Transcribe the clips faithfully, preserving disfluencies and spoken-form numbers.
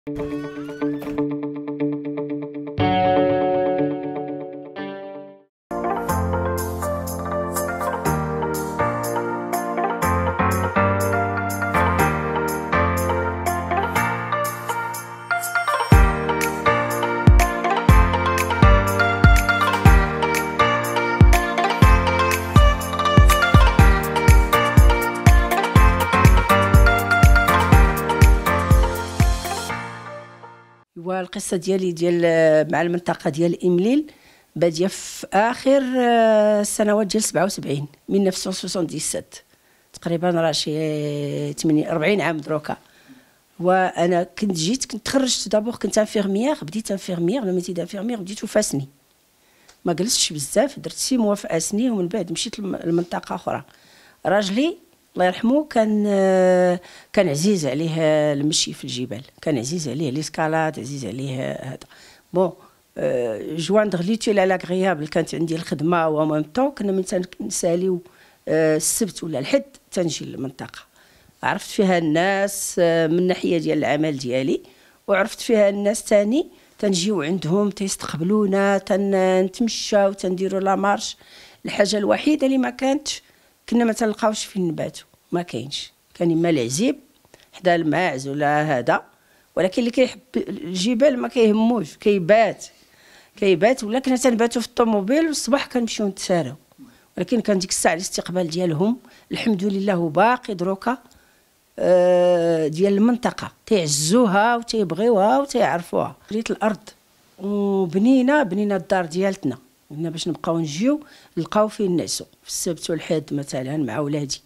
والقصه ديالي ديال مع المنطقه ديال إمليل باديه في اخر السنوات ديال سبعة وسبعين من ألف وتسعمائة وسبعة وسبعين تقريبا، راه شي ثمانين أربعين عام دروكا. وانا كنت جيت كنت تخرجت دابور، كنت انفيرميير، بديت انفيرميير لو ميتي دانفيرميير، بديت فاسني، ما جلستش بزاف، درت سي موا في اسني ومن بعد مشيت لمنطقه اخرى. راجلي الله يرحمه كان كان عزيز عليه المشي في الجبال، كان عزيز عليه ليسكالاد، عزيز عليه هذا. بون جواندغ ليتيل على لاغريابل، كانت عندي الخدمه ومام طون كنا من تنساليو السبت ولا الحد تنجي للمنطقه. عرفت فيها الناس من الناحيه ديال العمل ديالي، وعرفت فيها الناس تاني تنجيو عندهم تيستقبلونا، تنتمشاو تنديروا لا مارش. الحاجه الوحيده اللي ما كانتش كنا ما تلقاوش فين نباتوا، ما كاينش، كان اما العزيب حدا الماعز ولا هذا، ولكن اللي كيحب الجبال ما كيهموش، كيبات كيبات ولا كنا تنباتوا في الطوموبيل والصباح كنمشيو نتساراو. ولكن كان ديك الساعه الاستقبال ديالهم الحمد لله وباقي دروكا ديال المنطقه، تيعزوها وتيبغيوها وتيعرفوها. ريت الارض وبنينا بنينا الدار ديالتنا، قلنا باش نبقاو نجيو نلقاو فين نعسو في السبت والحد مثلا مع ولادي.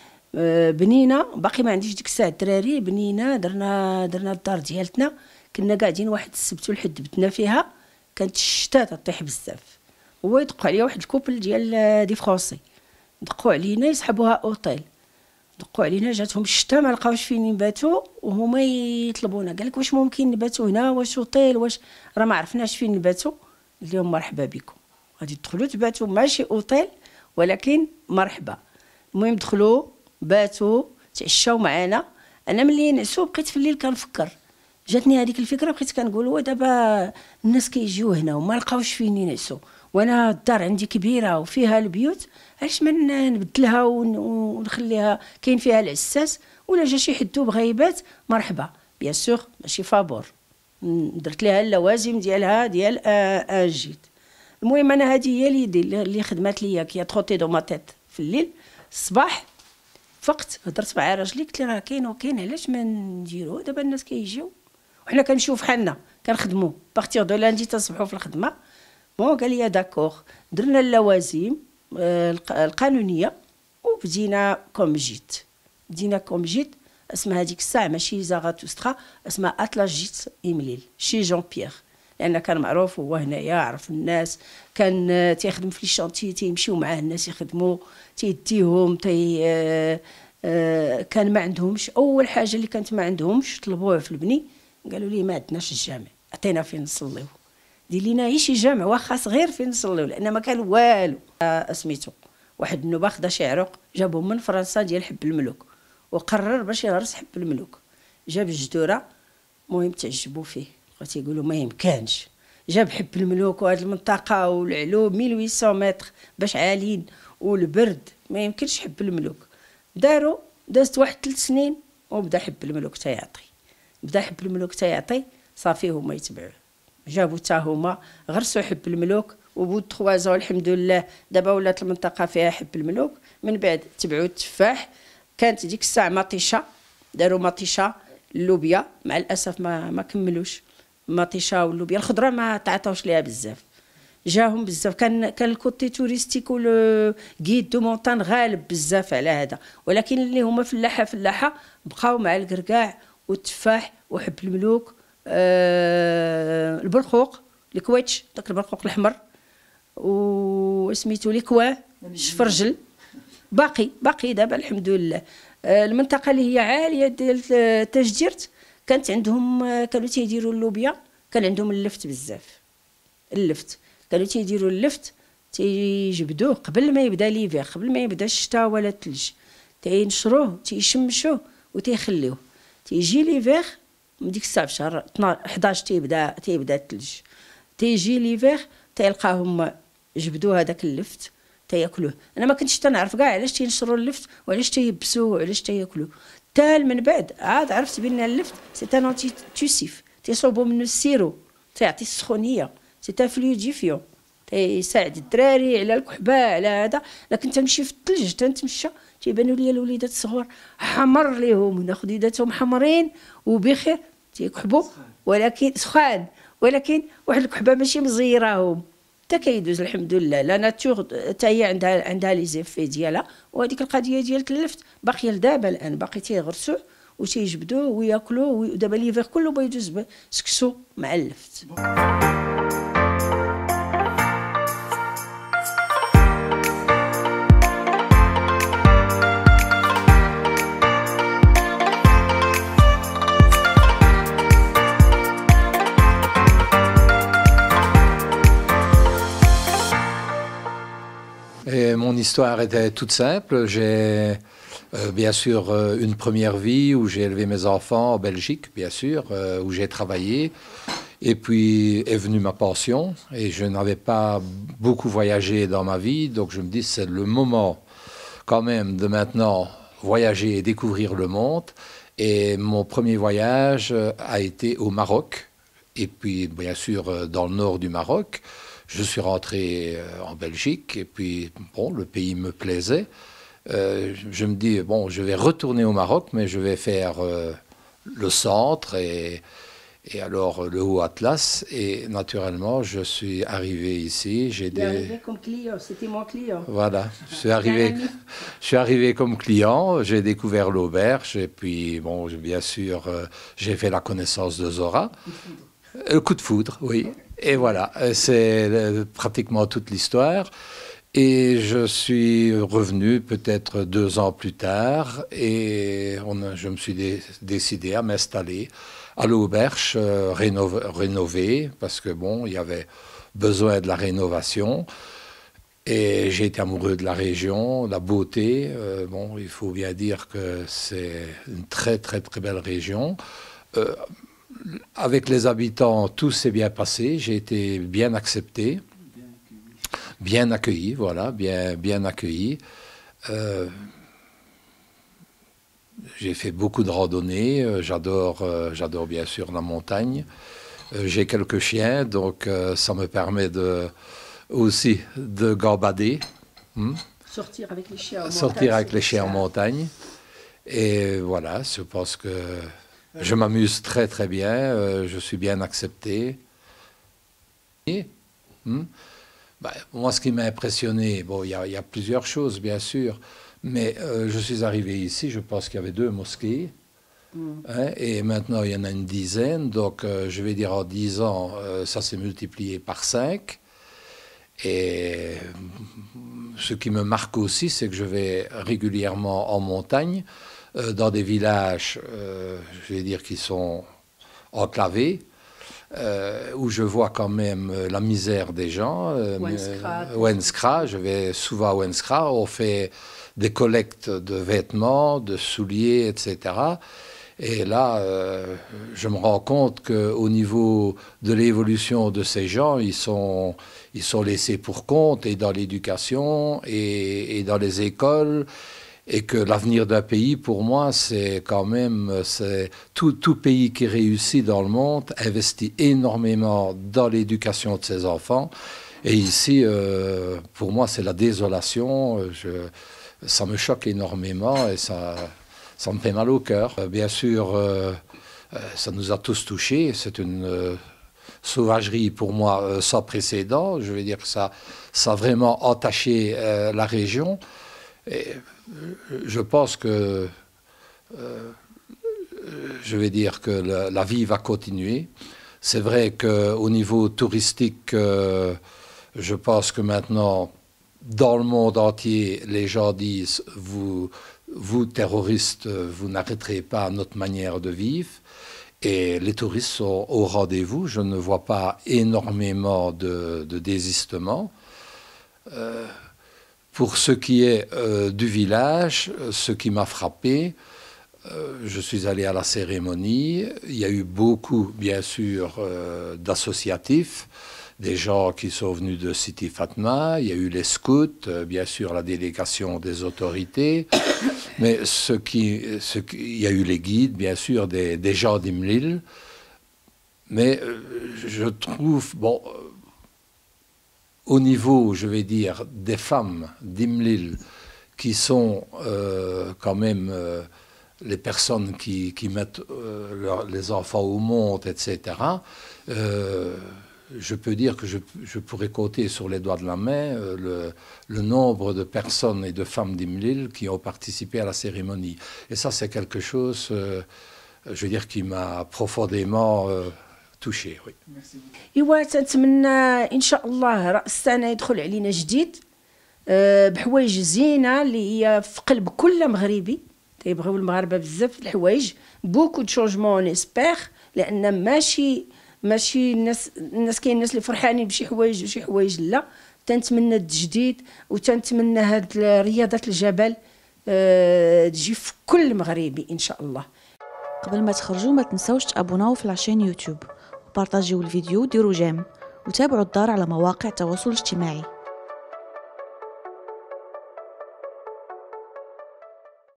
بنينا باقي ما عنديش ديك الساعه الدراري، بنينا درنا درنا الدار ديالتنا. كنا قاعدين واحد السبت والحد بتنا فيها، كانت الشتا تطيح بزاف، هو يدقوا عليا واحد الكوبل ديال دي فرونسي، دقوا علينا يسحبوها اوطيل، دقوا علينا جاتهم الشتا ما لقاوش فين يباتوا وهما يطلبونا. قال لك واش ممكن نباتوا هنا، واش اوطيل، واش راه ما عرفناش فين نباتوا. قلت لهم مرحبا بكم، غادي تدخلوا تباتوا ماشي اوطيل ولكن مرحبا. المهم دخلوا باتوا تعشاو معنا. انا ملي نعسو بقيت في الليل كنفكر، جاتني هذيك الفكره، بقيت كنقول ودابا الناس كيجيو هنا وما لقاوش فين ينعسوا، وانا الدار عندي كبيره وفيها البيوت، علاش ما نبدلها ونخليها كاين فيها العساس، ولا جا شي حد بغا يبات مرحبا بيان سور ماشي فابور. درت لها اللوازم ديالها ديال ان جيت. المهم انا هذه هي اللي اللي خدمات ليا كي تروتي دو ما تيت في الليل. الصباح فقت هضرت مع راجلي قلت له راه كاين وكاين، علاش ما نديرو دابا الناس كيجيو وحنا كنمشيو فحالنا كنخدموا بارتيغ دو لاندي تصبحوا في الخدمه. بون قال لي داكوغ، درنا اللوازم القانونيه وبدينا كوم جيت. بدينا كوم جيت، اسمها هذيك الساعه ماشي زاغاتوسترا، اسمها اتلاس جيت إمليل شي جون بيير، لان كان معروف هو هنايا، عرف الناس، كان تيخدم في لي شانتي، تيمشيو معاه الناس يخدموا، تيديهم تي آه آه كان ما عندهمش. اول حاجه اللي كانت ما عندهمش طلبوها في البني، قالوا لي ما عندناش الجامع، عطينا فين نصليو، دير لينا غير شي جامع واخا صغير فين نصليو، لان ما كان والو. آه سميتو واحد النوبه خدا شي عروق جابهم من فرنسا ديال حب الملوك، وقرر باش يغرس حب الملوك، جاب الجدوره، المهم تعجبوا فيه، بغاو تيقولوا ما يمكنش، جاب حب الملوك وهاد المنطقه والعلو ألف وثمانمائة متر باش عالين والبرد ما يمكنش حب الملوك. داروا دازت واحد ثلاث سنين وبدا حب الملوك تيعطي، بدا حب الملوك تيعطي، صافي هما يتبعوه، جابوا حتى هما غرسوا حب الملوك، وبود تخوازو الحمد لله دابا ولات المنطقه فيها حب الملوك. من بعد تبعوا التفاح، كانت ديك الساعه مطيشه، داروا مطيشه اللوبيا، مع الاسف ما ما كملوش مطيشه واللوبيا الخضره ما تعطاوش ليها بزاف، جاهم بزاف، كان كان الكوتي توريستيك ولو غيد دو مونطان غالب بزاف على هذا، ولكن اللي هما فلاحه فلاحه بقاو مع الكركاع والتفاح وحب الملوك. آه البرقوق الكويتش، داك البرقوق الاحمر، وسميتو ليكواه شفرجل، باقي باقي دابا الحمد لله. آه المنطقه اللي هي عاليه ديال تاجديرت كانت عندهم، كانوا تيديروا اللوبيا، كان عندهم اللفت بزاف، اللفت كانوا تيديروا اللفت، تيجبدوه قبل ما يبدا ليفير، قبل ما يبدا الشتاء ولا الثلج، تينشروه تيشمشوه وتيخليوه، تيجي ليفير من ديك الساعه في شهر حداش تيبدا تيبدا الثلج، تيجي ليفير تيلقاهم جبدوا هذاك اللفت تياكلوه. انا ما كنتش تنعرف كاع علاش تينشروا اللفت وعلاش تيبسوه وعلاش تياكلوه، حتى من بعد عاد عرفت بان اللفت سي ان انتي توسيف، تيصوبوا منه السيرو، تيعطي السخونيه، سي ان فلويديفيون، تيساعد الدراري على الكحبه على هذا. لكن تنمشي في الثلج تنتمشى تيبانوا لي الوليدات الصغار حمر ليهم، وناخذ يداتهم حمرين وبخير تيكحبوا، ولكن سخان، ولكن واحد الكحبه ماشي مزيراهم حتى كيدوز الحمد لله. لا ناتور حتى هي عندها عندها لي زيفي ديالها. وهذيك القضيه ديال اللفت باقيه لدابا الان، باقي تيغرسوه وتيجبدوه وياكلوه، ودابا ليفير كله بيدوز بسكسو مع اللفت. Et mon histoire était toute simple. J'ai euh, bien sûr euh, une première vie où j'ai élevé mes enfants en Belgique, bien sûr, euh, où j'ai travaillé. Et puis est venue ma pension et je n'avais pas beaucoup voyagé dans ma vie. Donc je me dis c'est le moment quand même de maintenant voyager et découvrir le monde. Et mon premier voyage a été au Maroc. Et puis bien sûr dans le nord du Maroc. Je suis rentré en Belgique et puis, bon, le pays me plaisait. Euh, je me dis, bon, je vais retourner au Maroc, mais je vais faire euh, le centre et, et alors le Haut-Atlas. Et naturellement, je suis arrivé ici. J'ai des... arrivé comme client, c'était mon client. Voilà, je suis arrivé, je suis arrivé comme client, j'ai découvert l'auberge et puis, bon, bien sûr, euh, j'ai fait la connaissance de Zora. Le coup de foudre, oui. Et voilà, c'est pratiquement toute l'histoire. Et je suis revenu peut-être deux ans plus tard et on a, je me suis dé, décidé à m'installer à l'auberge euh, rénové, rénovée parce que bon, il y avait besoin de la rénovation. Et j'ai été amoureux de la région, la beauté. Euh, bon, il faut bien dire que c'est une très très très belle région. Euh, Avec les habitants, tout s'est bien passé. J'ai été bien accepté, bien accueilli, voilà, bien, bien accueilli. Euh, j'ai fait beaucoup de randonnées. J'adore, euh, j'adore bien sûr la montagne. Euh, j'ai quelques chiens, donc euh, ça me permet de, aussi de gambader. Hmm? Sortir avec les chiens en montagne. Sortir avec les chiens en montagne. Et voilà, je pense que je m'amuse très très bien, euh, je suis bien accepté. Et, hmm, bah, moi, ce qui m'a impressionné, bon, il y, y a plusieurs choses, bien sûr, mais euh, je suis arrivé ici, je pense qu'il y avait deux mosquées, mm. hein, et maintenant il y en a une dizaine, donc euh, je vais dire en dix ans, euh, ça s'est multiplié par cinq. Et ce qui me marque aussi, c'est que je vais régulièrement en montagne, Euh, dans des villages, euh, je vais dire, qui sont enclavés, euh, où je vois quand même la misère des gens. Euh, Wenskra, je vais souvent à Wenskra, on fait des collectes de vêtements, de souliers, et cetera. Et là, euh, je me rends compte qu'au niveau de l'évolution de ces gens, ils sont, ils sont laissés pour compte, et dans l'éducation, et, et dans les écoles. Et que l'avenir d'un pays, pour moi, c'est quand même... c'est tout, tout pays qui réussit dans le monde investit énormément dans l'éducation de ses enfants. Et ici, euh, pour moi, c'est la désolation. Je, ça me choque énormément et ça, ça me fait mal au cœur. Bien sûr, euh, ça nous a tous touchés. C'est une euh, sauvagerie, pour moi, euh, sans précédent. Je veux dire que ça, ça a vraiment entaché euh, la région. Et je pense que, euh, je vais dire que la, la vie va continuer. C'est vrai qu'au niveau touristique, euh, je pense que maintenant, dans le monde entier, les gens disent, vous, vous terroristes, vous n'arrêterez pas notre manière de vivre. Et les touristes sont au rendez-vous. Je ne vois pas énormément de, de désistement. Euh, Pour ce qui est euh, du village, ce qui m'a frappé, je suis allé à la cérémonie. Il y a eu beaucoup, bien sûr, euh, d'associatifs, des gens qui sont venus de Sidi Fatma. Il y a eu les scouts, euh, bien sûr, la délégation des autorités. Mais ce qui, ce qui, il y a eu les guides, bien sûr, des, des gens d'Imlil. Mais euh, je trouve, bon, au niveau, je vais dire, des femmes d'Imlil, qui sont euh, quand même euh, les personnes qui, qui mettent euh, leur, les enfants au monde, et cetera, euh, je peux dire que je, je pourrais compter sur les doigts de la main euh, le, le nombre de personnes et de femmes d'Imlil qui ont participé à la cérémonie. Et ça, c'est quelque chose, euh, je veux dire, qui m'a profondément euh, touché. Oui. إيوا تنتمنى ان شاء الله راس السنه يدخل علينا جديد بحوايج زينه اللي هي في قلب كل مغربي تيبغيو المغاربه بزاف الحوايج بوكو دو شونجمون نيسبيغ لان ماشي ماشي الناس الناس كاين الناس اللي فرحانين بشي حوايج وشي حوايج لا. تنتمنى التجديد وتنتمنى هاد رياضه الجبل تجي في كل مغربي ان شاء الله. قبل ما تخرجوا ما تنسوش تابوناو في العشان يوتيوب وبارطاجيو الفيديو وديروا جيم وتابعوا الدار على مواقع التواصل الاجتماعي.